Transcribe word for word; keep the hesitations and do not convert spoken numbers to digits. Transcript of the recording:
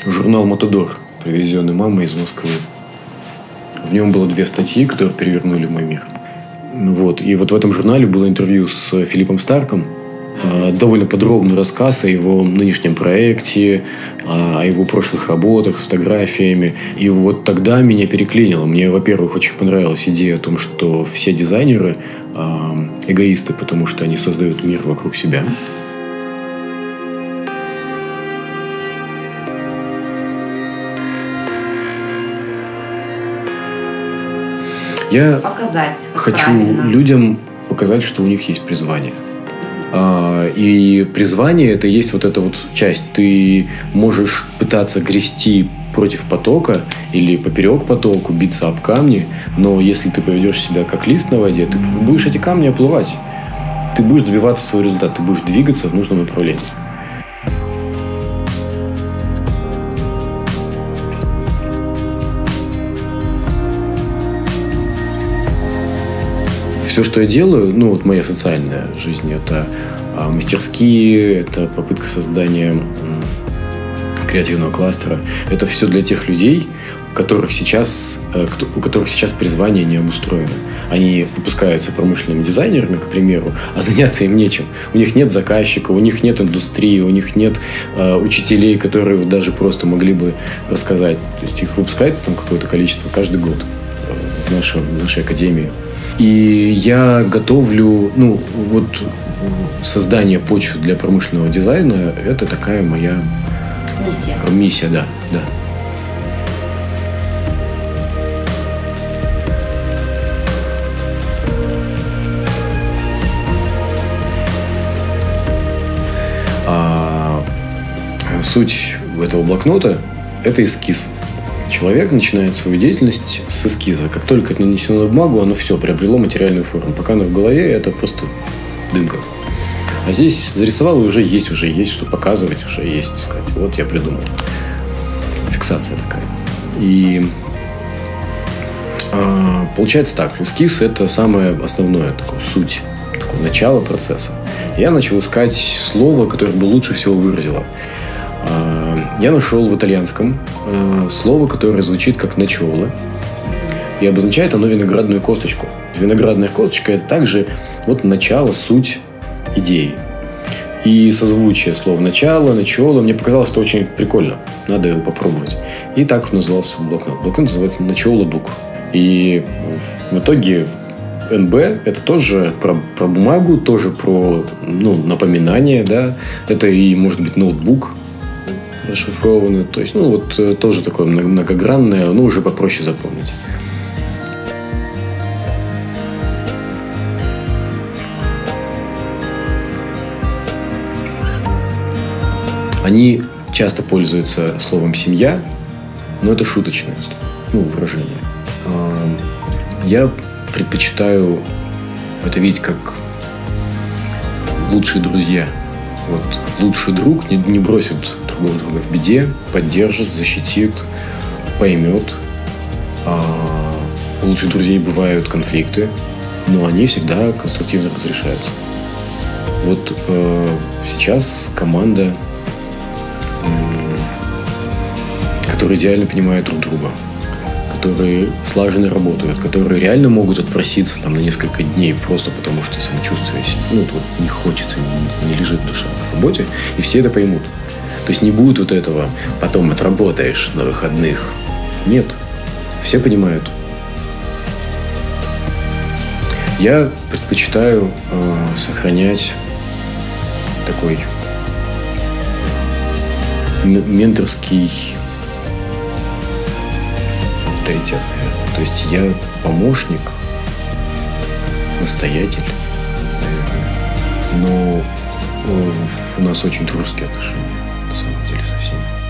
журнал «Матадор», привезенный мамой из Москвы. В нем было две статьи, которые перевернули мой мир. Вот. И вот в этом журнале было интервью с Филиппом Старком. Довольно подробный рассказ о его нынешнем проекте, о его прошлых работах с фотографиями. И вот тогда меня переклинило. Мне, во-первых, очень понравилась идея о том, что все дизайнеры эгоисты, потому что они создают мир вокруг себя. Я показать хочу правильно. людям показать, что у них есть призвание. И призвание – это есть вот эта вот часть. Ты можешь пытаться грести против потока или поперек потоку, биться об камни, но если ты поведешь себя как лист на воде, ты будешь эти камни оплывать. Ты будешь добиваться своего результата, ты будешь двигаться в нужном направлении. Все, что я делаю, ну вот моя социальная жизнь, это мастерские, это попытка создания креативного кластера. Это все для тех людей, у которых сейчас, у которых сейчас призвание не обустроено. Они выпускаются промышленными дизайнерами, к примеру, а заняться им нечем. У них нет заказчика, у них нет индустрии, у них нет э, учителей, которые вот даже просто могли бы рассказать. То есть их выпускается там какое-то количество каждый год в нашей, в нашей академии. И я готовлю, ну, вот создание почвы для промышленного дизайна – это такая моя миссия. Миссия, да, да. А суть этого блокнота – это эскиз. Человек начинает свою деятельность с эскиза. Как только это нанесено на бумагу, оно все приобрело материальную форму. Пока оно в голове, это просто дымка. А здесь зарисовал, и уже есть, уже есть, что показывать, уже есть, сказать. Вот я придумал. Фиксация такая. И а, получается так. Эскиз – это самое основное, такое, суть, такое начало процесса. Я начал искать слово, которое бы лучше всего выразило. Я нашел в итальянском э, слово, которое звучит как «начало». И обозначает оно виноградную косточку. Виноградная косточка – это также вот начало, суть идеи. И созвучие слов «начало», «начало» мне показалось, что очень прикольно. Надо его попробовать. И так назывался блокнот. Блокнот называется «Начало бук». И в итоге эн бэ – это тоже про, про бумагу, тоже про ну, напоминание. Да? Это и, может быть, ноутбук расшифрованы. То есть, ну, вот тоже такое многогранное, но уже попроще запомнить. Они часто пользуются словом «семья», но это шуточное слово, ну, выражение. Я предпочитаю это видеть как лучшие друзья. Вот лучший друг не, не бросит другого друга в беде, поддержит, защитит, поймет. А у лучших друзей бывают конфликты, но они всегда конструктивно разрешаются. Вот э, сейчас команда, э, которая идеально понимает друг друга, которые слаженно работают, которые реально могут отпроситься там, на несколько дней просто потому, что самочувствие ну, вот, не хочется, не, не лежит душа на работе, и все это поймут. То есть не будет вот этого «потом отработаешь на выходных». Нет. Все понимают. Я предпочитаю э, сохранять такой менторский авторитет. То есть я помощник, настоятель, но у нас очень дружеские отношения, на самом деле, со всеми.